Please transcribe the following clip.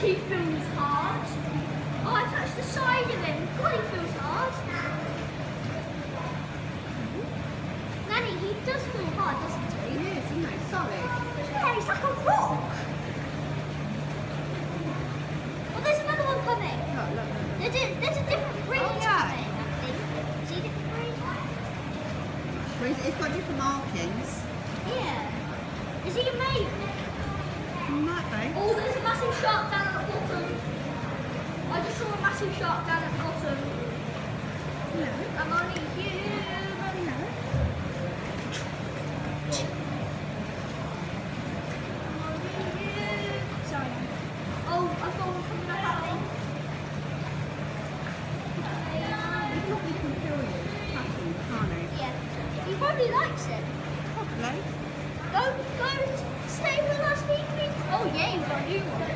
he feels hard. Oh, I touched the side of him. God, he feels hard. Nanny, he does feel hard, doesn't he? He is, isn't he? Sorry. Yeah, he's like a rock. Oh, there's another one coming. Look. There's a different breed Oh, yeah. coming, I think. See a different breed? Well, it's got different markings. Yeah. Is he a male? Might be. Oh, there's a massive shark down at the bottom. I just saw a massive shark down at the bottom. No. I'm only human. No. Sorry. Oh, I saw one coming up at me. He probably can kill you. Touching, can't he? Yeah. He probably likes it. Probably. Go, stay with us, Pete. Oh yeah, you've got a new one.